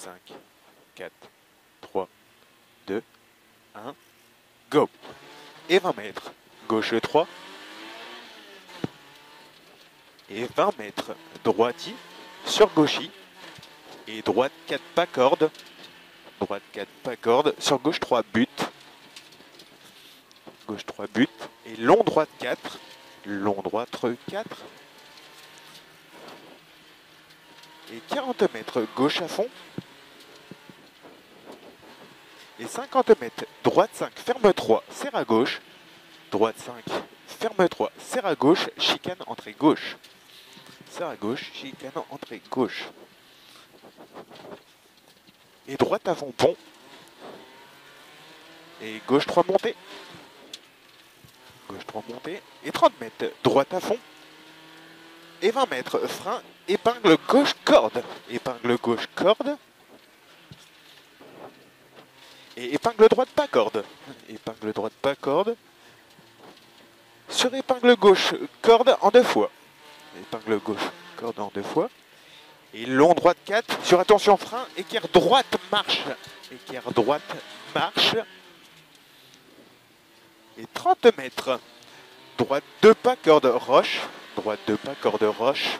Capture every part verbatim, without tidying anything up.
cinq, quatre, trois, deux, un, go. Et vingt mètres, gauche trois. Et vingt mètres, droiti, sur gauchi. Et droite quatre pas corde. Droite quatre pas corde, sur gauche trois but. Gauche trois but. Et long droite quatre. Long droite quatre. Et quarante mètres, gauche à fond. Et cinquante mètres, droite cinq, ferme trois, serre à gauche. Droite cinq, ferme trois, serre à gauche, chicane, entrée gauche. Serre à gauche, chicane, entrée gauche. Et droite à fond, pont. Et gauche trois montée. Gauche trois montée. Et trente mètres, droite à fond. Et vingt mètres, frein, épingle gauche, corde. Épingle gauche, corde. Et épingle droite, pas corde. Épingle droite, pas corde. Sur épingle gauche, corde en deux fois. Épingle gauche, corde en deux fois. Et long droite quatre. Sur attention frein, équerre droite, marche. Équerre droite, marche. Et trente mètres. Droite deux pas, corde, roche. Droite deux pas, corde, roche.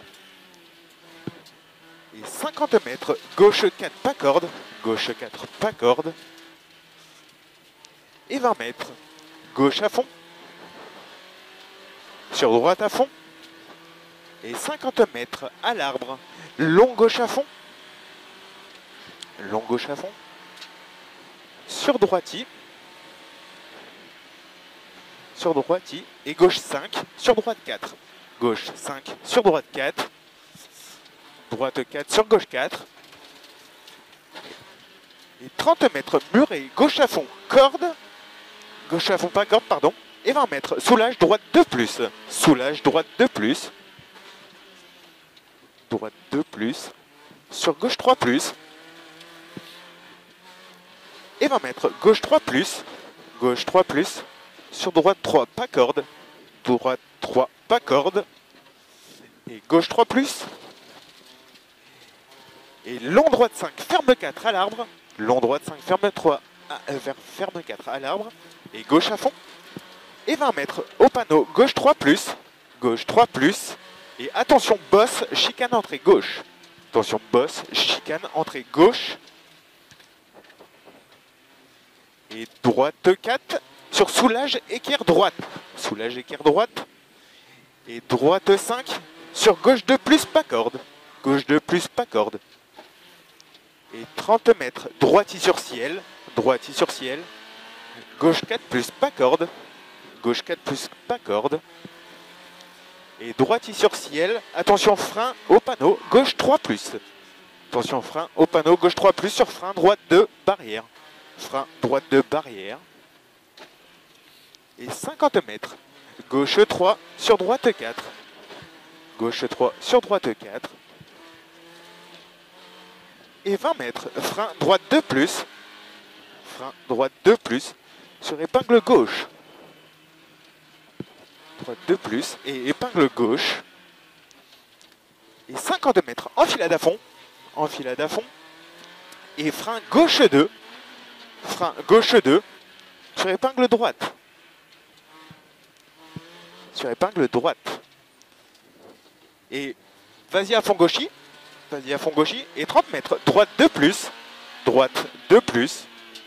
Et cinquante mètres. Gauche quatre, pas corde. Gauche quatre, pas corde. Et vingt mètres. Gauche à fond. Sur droite à fond. Et cinquante mètres à l'arbre. Long gauche à fond. Long gauche à fond. Sur droiti. Sur droiti. Et gauche cinq. Sur droite quatre. Gauche cinq. Sur droite quatre. Droite quatre. Sur gauche quatre. Et trente mètres muré. Gauche à fond. Corde. Gauche à fond, pas corde, pardon. Et vingt mètres. Soulage droite deux plus. Soulage droite deux plus. Droite deux plus. Sur gauche trois plus. Et vingt mètres. Gauche trois plus. Gauche trois plus. Sur droite trois, pas corde. Droite trois, pas corde. Et gauche trois plus. Et long droite cinq, ferme quatre à l'arbre. Long droite cinq, ferme trois, à, euh, ferme quatre à l'arbre. Et gauche à fond. Et vingt mètres au panneau. Gauche trois plus. Gauche trois plus. Et attention, bosse, chicane, entrée gauche. Attention, bosse, chicane, entrée gauche. Et droite quatre. Sur soulage, équerre droite. Soulage, équerre droite. Et droite cinq. Sur gauche deux plus, pas corde. Gauche deux plus, pas corde. Et trente mètres. Droiti sur ciel. Droiti sur ciel. Gauche quatre plus, pas corde. Gauche quatre plus, pas corde. Et droiti sur ciel. Attention, frein au panneau. Gauche trois plus. Attention, frein au panneau. Gauche trois plus sur frein. Droite deux, barrière. Frein, droite deux, barrière. Et cinquante mètres. Gauche trois sur droite quatre. Gauche trois sur droite quatre. Et vingt mètres. Frein droite deux plus. Frein droite deux plus. Sur épingle gauche. Droite deux plus. Et épingle gauche. Et cinquante mètres. Enfilade à fond. Enfilade à fond. Et frein gauche deux. Frein gauche deux. Sur épingle droite. Sur épingle droite. Et vas-y à fond gauchi. Vas-y à fond gauchi. Et trente mètres. Droite deux plus. Droite deux plus.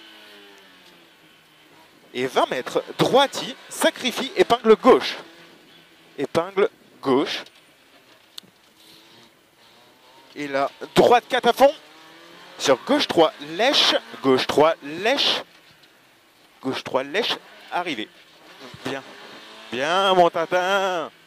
Et vingt mètres. Droiti. Sacrifie. Épingle gauche. Épingle gauche. Et là, droite quatre à fond. Sur gauche trois. Lèche. Gauche trois. Lèche. Gauche trois. Lèche. Arrivé. Bien. Bien, mon Tintin.